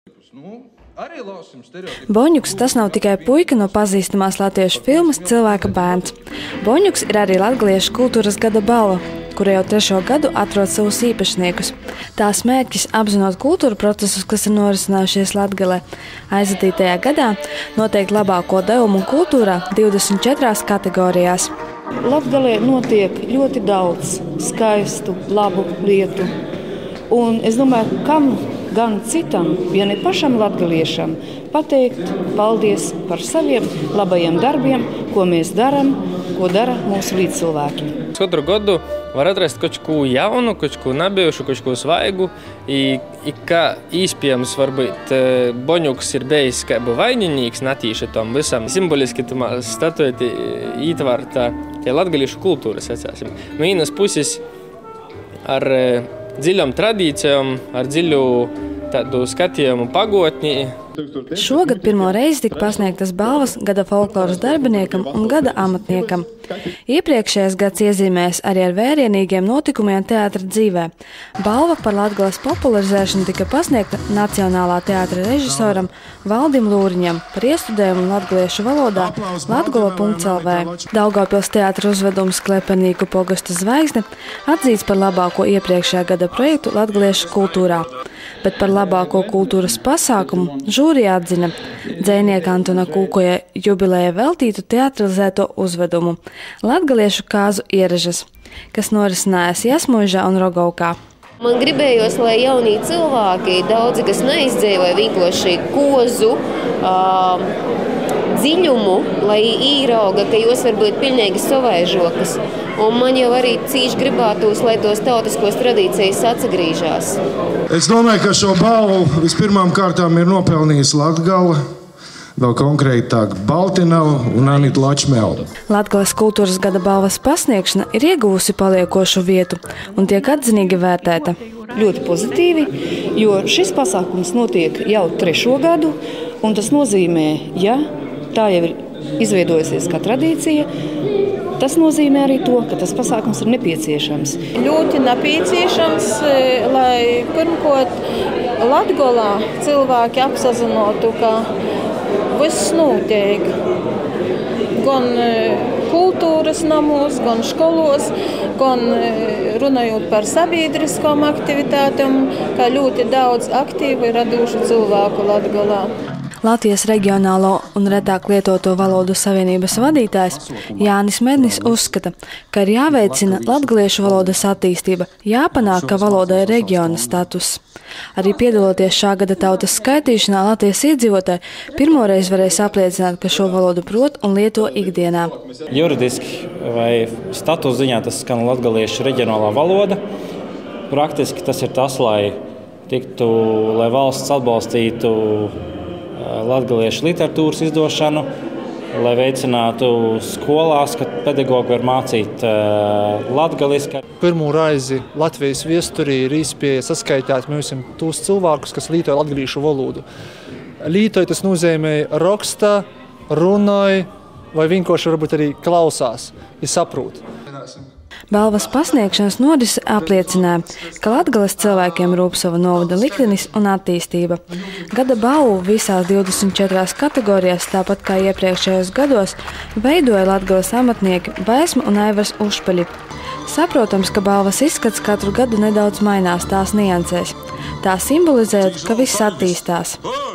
Boņuks tas nav tikai puika no pazīstamās latviešu filmas Cilvēka bērns. Boņuks ir arī Latgaliešu kultūras gada balva, kura jau 3. gadu atrod savus īpašniekus. Tās mērķis apzinot kultūra procesus, kas ir norisinājušies Latgalē. Aizvadītajā gadā noteikti labāko devumu kultūrā 24 kategorijās. Latgalē notiek ļoti daudz skaistu, labu lietu. Un es domāju, kam gan citam, ja ne pašam latgaliešam, pateikt paldies par saviem labajiem darbiem, ko mēs darām, ko dara mūsu līdzcilvēki. Katru gadu var atrast kaut ko jaunu, kaut ko nebijušu, kaut ko svaigu. Kā īspējams, varbūt Boņuks ir bijis kā vainīgs natīši tam visam. Simboliski tamā statueti ietver tā latgaliešu kultūras, sacāsim. No vienas puses ar dziļām tradīcijām, ar dziļu tādu skatījumu pagotnī. Šogad pirmo reizi tika pasniegtas balvas gada folkloras darbiniekam un gada amatniekam. Iepriekšējais gads iezīmēs arī ar vērienīgiem notikumiem teātra dzīvē. Balva par Latgales popularizēšanu tika pasniegta Nacionālā teātra režisoram Valdim Lūriņam par iestudējumu latgaliešu valodā latgala.lv. Daugavpils teātra uzvedums Klepenīku pogastu zvaigzne atzīts par labāko iepriekšējā gada projektu latgaliešu kultūrā. Bet par labāko kultūras pasākumu žūrija atzina dzejnieka Antona Kūkoja jubilejai veltītu teatralizēto uzvedumu Latgaliešu kāzu ieražas, kas norisinājās Jasmuižā un Rogovkā. Man gribējos, lai jaunie cilvēki, daudzi, kas neizdzēvoja vienkārši kozu dziļumu, lai īrauga, ka jūs var būt pilnīgi savaižokas. Un man jau arī cīši gribētos, lai tos tautiskos tradīcijas atsagrīžās. Es domāju, ka šo balvu vispirmām kārtām ir nopelnījis Latgala, vēl konkrētāk Baltinava un Anita Lačmela. Latgales kultūras gada balvas pasniegšana ir ieguvusi paliekošu vietu un tiek atzinīgi vērtēta. Ļoti pozitīvi, jo šis pasākums notiek jau 3. gadu, un tas nozīmē, ja tā jau ir izveidojusies kā tradīcija, tas nozīmē arī to, ka tas pasākums ir nepieciešams. Ļoti nepieciešams, lai pirmkārt Latgalā cilvēki apzinātu, ka viss notiek. Gan kultūras namos, gan skolos, gan runājot par sabiedriskām aktivitātēm, kā ļoti daudz aktīvu ir radušu cilvēku Latgalā. Latvijas reģionālo un retāk lietoto valodu savienības vadītājs Jānis Mednis uzskata, ka ir jāveicina latgaliešu valodas attīstība, jāpanāk, ka valodai ir reģiona status. Arī piedaloties šā gada tautas skaitīšanā, Latvijas iedzīvotāji pirmoreiz varēs apliecināt, ka šo valodu prot un lieto ikdienā. Juridiski vai status ziņā tas skan latgaliešu reģionālā valoda. Praktiski tas ir tas, lai valsts atbalstītu latgaliešu literatūras izdošanu, lai veicinātu skolās, ka pedagogi var mācīt latgaliski. Pirmo reizi Latvijas viesturī ir iespēja saskaitīt tos cilvēkus, kas lītoja latgaliešu valodu. Lītoja tas nozīmē raksta, runāja vai vienkārši varbūt arī klausās, ja saprot. Balvas pasniegšanas norise apliecināja, ka Latgales cilvēkiem rūp sava novada liktenis un attīstība. Gada balvu visās 24 kategorijās, tāpat kā iepriekšējos gados, veidoja Latgales amatnieki Baisma un Aivars Ušpeļi. Saprotams, ka balvas izskats katru gadu nedaudz mainās tās niansēs. Tā simbolizējot, ka viss attīstās.